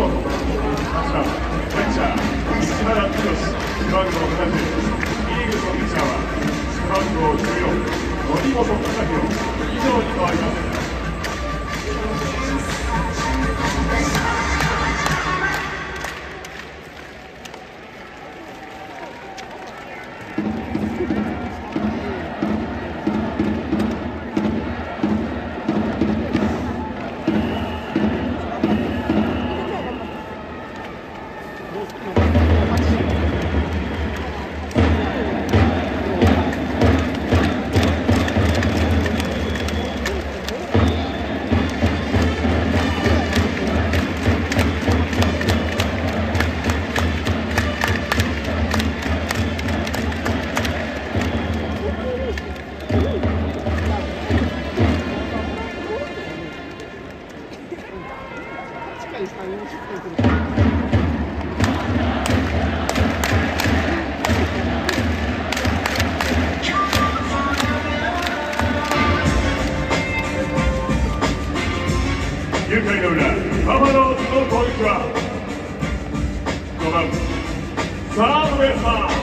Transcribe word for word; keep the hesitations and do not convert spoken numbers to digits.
本、はちばんキャッチャー石原剛、背番号ななじゅう、イーグルスのピッチャーは背番号じゅうよん、森本貴弘、以上に変わります。きゅうかいの裏、バファローズの攻撃はごばんサードベースマン